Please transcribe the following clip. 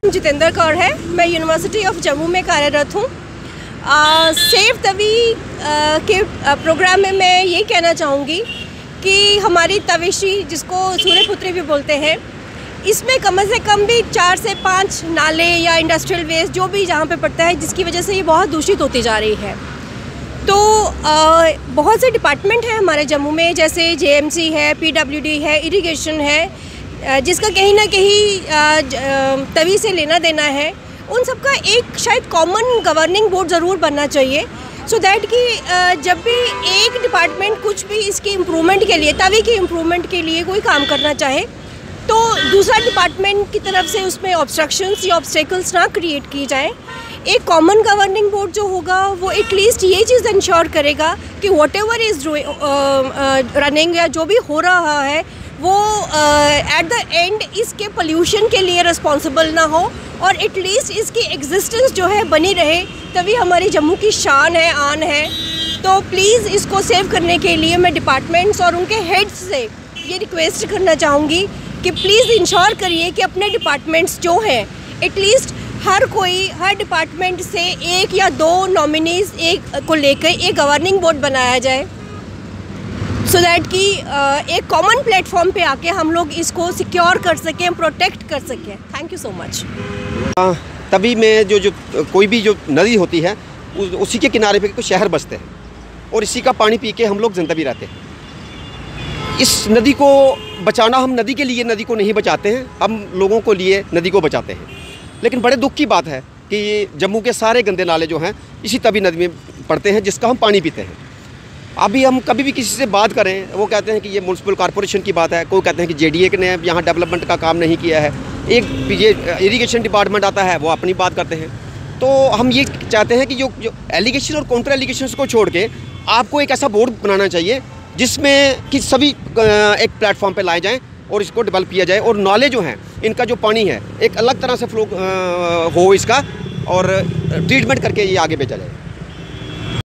नाम जितेंद्र कौर है। मैं यूनिवर्सिटी ऑफ जम्मू में कार्यरत हूँ। सेफ तवी के प्रोग्राम में मैं ये कहना चाहूँगी कि हमारी तविशी, जिसको सूर्यपुत्री भी बोलते हैं, इसमें कम से कम भी 4 से 5 नाले या इंडस्ट्रियल वेस्ट जो भी जहाँ पे पड़ता है, जिसकी वजह से ये बहुत दूषित होती जा रही है। तो बहुत से डिपार्टमेंट हैं हमारे जम्मू में, जैसे जेएमसी है, पीडब्ल्यूडी है, इरिगेशन है, जिसका कहीं ना कहीं तवी से लेना देना है। उन सबका एक शायद कॉमन गवर्निंग बोर्ड ज़रूर बनना चाहिए, सो दैट कि जब भी एक डिपार्टमेंट कुछ भी इसकी इम्प्रूवमेंट के लिए, तवी की इम्प्रूवमेंट के लिए कोई काम करना चाहे, तो दूसरा डिपार्टमेंट की तरफ से उसमें ऑब्स्ट्रक्शंस या ऑब्स्टेकल्स ना क्रिएट की जाए। एक कॉमन गवर्निंग बोर्ड जो होगा वो एटलीस्ट ये चीज़ इंश्योर करेगा कि वॉट एवर इज़ रनिंग या जो भी हो रहा है वो एट द एंड इसके पोल्यूशन के लिए रिस्पॉन्सिबल ना हो, और एटलीस्ट इसकी एग्जिस्टेंस जो है बनी रहे। तभी हमारी जम्मू की शान है, आन है। तो प्लीज़ इसको सेव करने के लिए मैं डिपार्टमेंट्स और उनके हेड्स से ये रिक्वेस्ट करना चाहूँगी कि प्लीज़ इंश्योर करिए कि अपने डिपार्टमेंट्स जो हैं, एटलीस्ट हर डिपार्टमेंट से 1 या 2 नॉमिनीज़ एक को लेकर एक गवर्निंग बोर्ड बनाया जाए, सो दैट कि एक कॉमन प्लेटफॉर्म पे आके हम लोग इसको सिक्योर कर सकें, प्रोटेक्ट कर सकें। Thank you so much. तभी में जो कोई भी जो नदी होती है उसी के किनारे पे कुछ शहर बसते हैं, और इसी का पानी पी के हम लोग जिंदा भी रहते हैं। इस नदी को बचाना, हम नदी के लिए नदी को नहीं बचाते हैं, हम लोगों को लिए नदी को बचाते हैं। लेकिन बड़े दुख की बात है कि जम्मू के सारे गंदे नाले जो हैं इसी तवी नदी में पड़ते हैं, जिसका हम पानी पीते हैं। अभी हम कभी भी किसी से बात करें, वो कहते हैं कि ये म्यूनसिपल कॉरपोरेशन की बात है, कोई कहते हैं कि जेडीए ने यहाँ डेवलपमेंट का काम नहीं किया है, एक ये इरीगेशन डिपार्टमेंट आता है वो अपनी बात करते हैं। तो हम ये चाहते हैं कि जो एलिगेशन और काउंटर एलिगेशन को छोड़ के आपको एक ऐसा बोर्ड बनाना चाहिए जिसमें कि सभी एक प्लेटफॉर्म पे लाए जाएं और इसको डेवलप किया जाए, और नाले जो हैं इनका जो पानी है एक अलग तरह से फ्लो हो इसका, और ट्रीटमेंट करके ये आगे भेजा जाए।